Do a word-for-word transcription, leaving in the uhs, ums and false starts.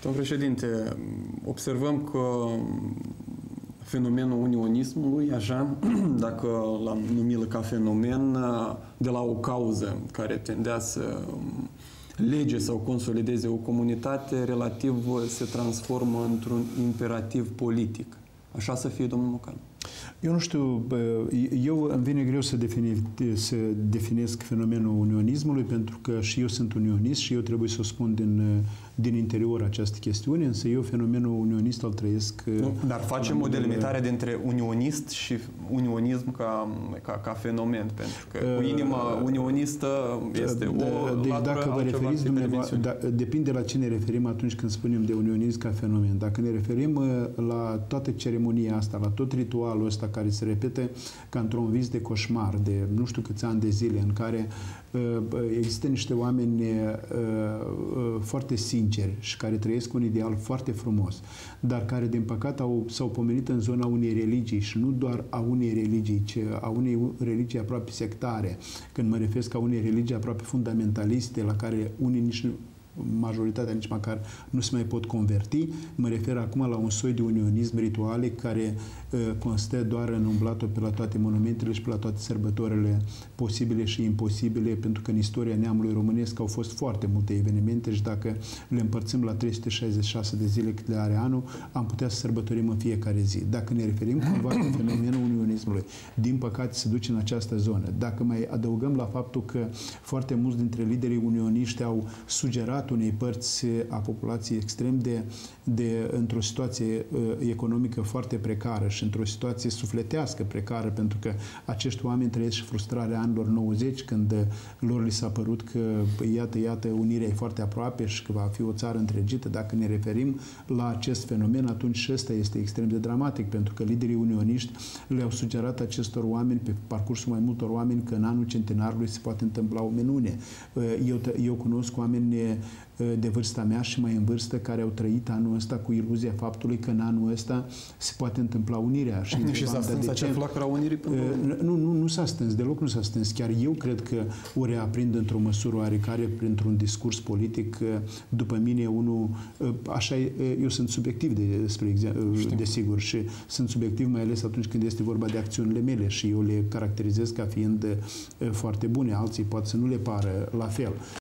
Domnul președinte, observăm că fenomenul unionismului, așa, dacă l-am numit ca fenomen, de la o cauză care tendea să lege sau consolideze o comunitate, relativ se transformă într-un imperativ politic. Așa să fie, domnul Mocan? Eu nu știu, eu îmi vine greu să, defini, să definesc fenomenul unionismului, pentru că și eu sunt unionist și eu trebuie să o spun din, din interior această chestiune, însă eu fenomenul unionist îl trăiesc... Nu, dar facem o delimitare dintre unionist și unionism ca, ca, ca fenomen, pentru că cu inima unionistă este o deci dacă vă referiți, dumneavoastră, da, depinde la ce ne referim atunci când spunem de unionism ca fenomen. Dacă ne referim la toată ceremonia asta, la tot ritualul ăsta care se repete ca într-un vis de coșmar de nu știu câți ani de zile, în care uh, există niște oameni uh, uh, foarte sinceri și care trăiesc un ideal foarte frumos, dar care, din păcate, au, s-au pomenit în zona unei religii și nu doar a unei religii, ci a unei religii aproape sectare. Când mă refer ca unei religii aproape fundamentaliste, la care unii nici nu majoritatea nici măcar nu se mai pot converti. Mă refer acum la un soi de unionism rituale care uh, constă doar în umblatul pe la toate monumentele și pe la toate sărbătorile posibile și imposibile, pentru că în istoria neamului românesc au fost foarte multe evenimente și dacă le împărțim la trei sute șaizeci și șase de zile cât le are anul, am putea să sărbătorim în fiecare zi. Dacă ne referim cumva la fenomenul unionismului, din păcate se duce în această zonă. Dacă mai adăugăm la faptul că foarte mulți dintre liderii unioniști au sugerat unei părți a populației extrem de, de într-o situație uh, economică foarte precară și într-o situație sufletească precară, pentru că acești oameni trăiesc și frustrarea anilor nouăzeci, când lor li s-a părut că, iată, iată, unirea e foarte aproape și că va fi o țară întregită. Dacă ne referim la acest fenomen, atunci și ăsta este extrem de dramatic, pentru că liderii unioniști le-au sugerat acestor oameni, pe parcursul mai multor oameni, că în anul centenarului se poate întâmpla o minune. Eu, eu cunosc oameni de vârsta mea și mai în vârstă care au trăit anul ăsta cu iluzia faptului că în anul ăsta se poate întâmpla unirea. Și, și s-a stâns acea flacără a unirii? Nu, nu, nu s-a stâns, deloc nu s-a stâns. Chiar eu cred că o reaprind într-o măsură oarecare printr-un discurs politic. După mine, unul, așa, eu sunt subiectiv de, spre exemplu, desigur, și sunt subiectiv mai ales atunci când este vorba de acțiunile mele și eu le caracterizez ca fiind foarte bune. Alții poate să nu le pară la fel.